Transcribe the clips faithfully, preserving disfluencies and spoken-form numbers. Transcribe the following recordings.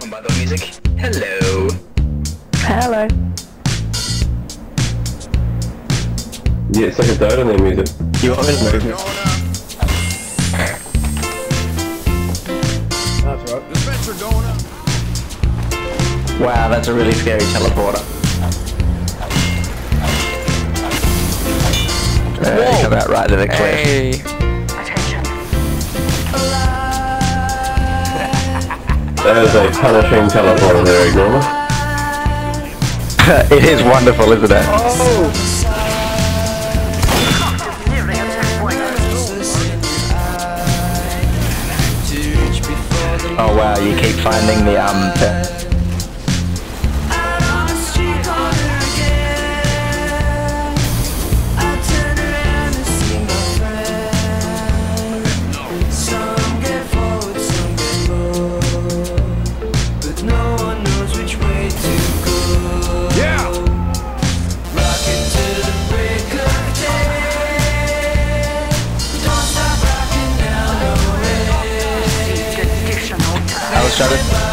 Welcome by the music. Hello. Hello. Yeah, it's like a died on their music. You want me to move it? That's right. Dispenser going up. Wow, that's a really scary teleporter. Uh, come out right to the cliff. Hey. That is a punishing teleporter there, eggnormous. It is wonderful, isn't it? Oh! Oh wow, you keep finding the um the I was shut it.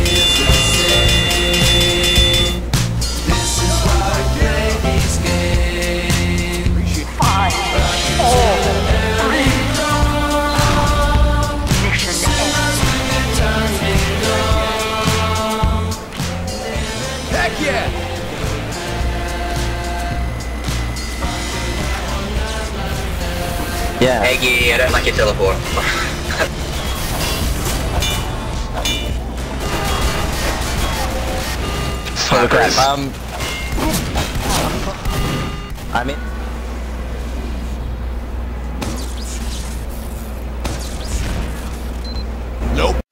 Heck yeah! Yeah. Eggy, I don't like your teleport. Holy crap. Um I mean Nope.